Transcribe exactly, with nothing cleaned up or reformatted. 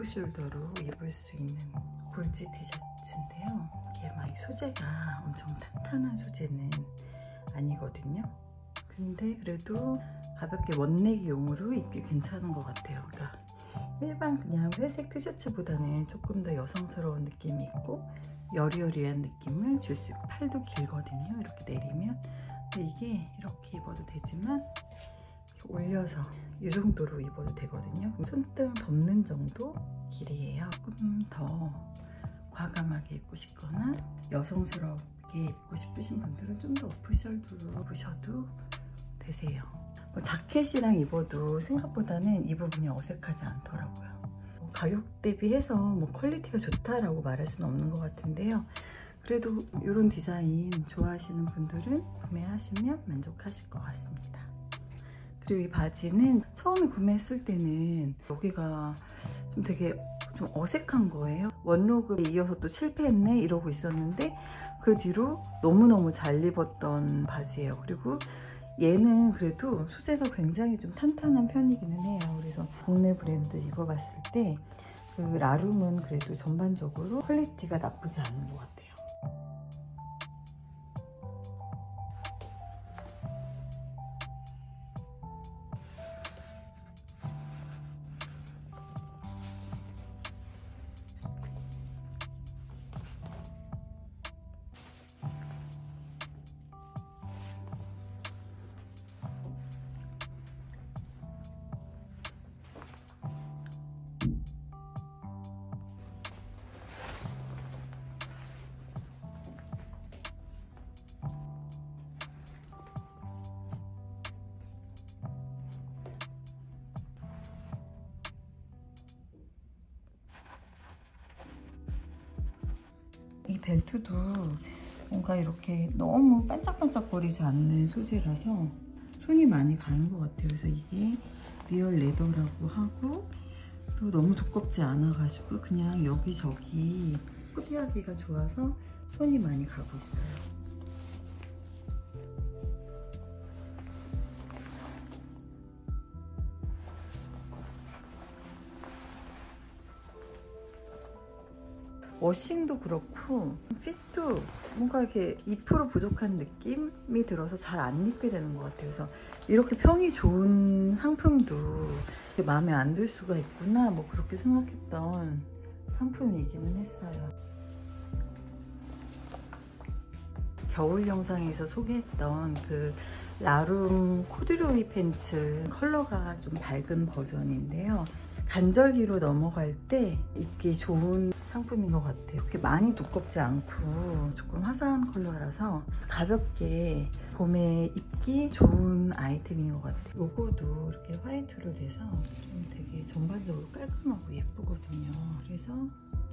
오프숄더로 입을 수 있는 골지 티셔츠인데요. 이게 막 소재가 엄청 탄탄한 소재는 아니거든요. 근데 그래도 가볍게 멋내기용으로 입기 괜찮은 것 같아요. 그러니까 일반 그냥 회색 티셔츠보다는 조금 더 여성스러운 느낌이 있고 여리여리한 느낌을 줄 수 있고, 팔도 길거든요. 이렇게 내리면. 근데 이게 이렇게 입어도 되지만 이렇게 올려서 이 정도로 입어도 되거든요. 손등 덮는 정도 길이에요. 조금 더 과감하게 입고 싶거나 여성스럽게 입고 싶으신 분들은 좀 더 오프숄더로 입으셔도 되세요. 뭐 자켓이랑 입어도 생각보다는 이 부분이 어색하지 않더라고요. 뭐 가격 대비해서 뭐 퀄리티가 좋다라고 말할 수는 없는 것 같은데요. 그래도 이런 디자인 좋아하시는 분들은 구매하시면 만족하실 것 같습니다. 그리고 이 바지는 처음에 구매했을 때는 여기가 좀 되게 좀 어색한 거예요. 원록을 이어서 또 실패했네 이러고 있었는데 그 뒤로 너무너무 잘 입었던 바지예요. 그리고 얘는 그래도 소재가 굉장히 좀 탄탄한 편이기는 해요. 그래서 국내 브랜드 입어봤을 때 그 라룸은 그래도 전반적으로 퀄리티가 나쁘지 않은 것 같아요. 이 벨트도 뭔가 이렇게 너무 반짝반짝거리지 않는 소재라서 손이 많이 가는 것 같아요. 그래서 이게 리얼 레더라고 하고, 그리고 너무 두껍지 않아가지고 그냥 여기저기 포기하기가 좋아서 손이 많이 가고 있어요. 워싱도 그렇고 핏도 뭔가 이렇게 이 퍼센트 부족한 느낌이 들어서 잘 안 입게 되는 것 같아요. 그래서 이렇게 평이 좋은 상품도 마음에 안 들 수가 있구나, 뭐 그렇게 생각했던 상품이기는 했어요. 겨울 영상에서 소개했던 그 라룸 코듀로이 팬츠 컬러가 좀 밝은 버전인데요. 간절기로 넘어갈 때 입기 좋은 상품인 것 같아요. 이렇게 많이 두껍지 않고 조금 화사한 컬러라서 가볍게 봄에 입기 좋은 아이템인 것 같아요. 로고도 이렇게 화이트로 돼서 좀 되게 전반적으로 깔끔하고 예쁘거든요. 그래서